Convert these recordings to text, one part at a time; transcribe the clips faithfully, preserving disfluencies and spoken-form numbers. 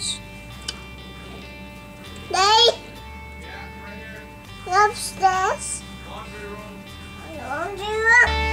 house. They upstairs. Laundry room.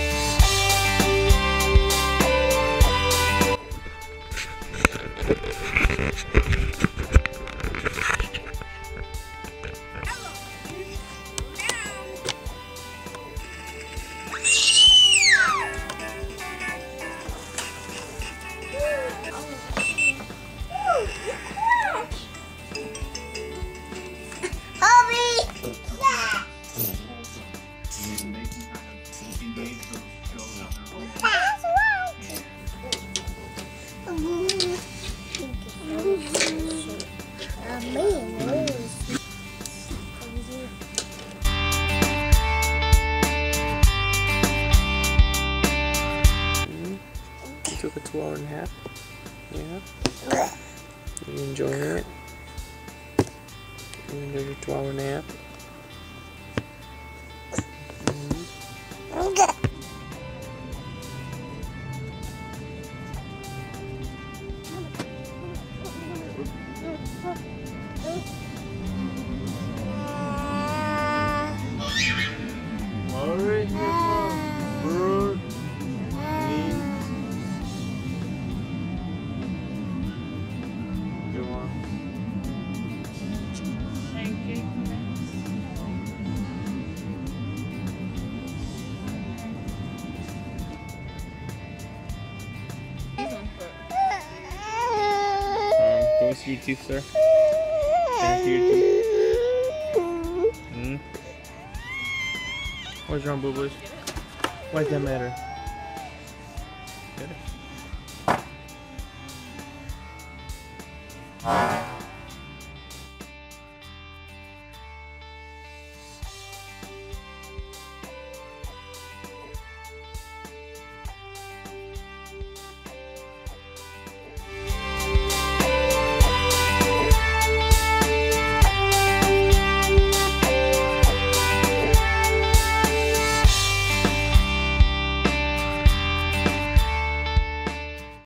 You took a two hour nap? Yeah? You enjoying it? You enjoy your two hour nap? Alright, bird, knee. Go on. Pancake mix. Um, go see your teeth, sir. Thank you. Hmm? What's wrong, boo-boos? Why does that matter? Get it?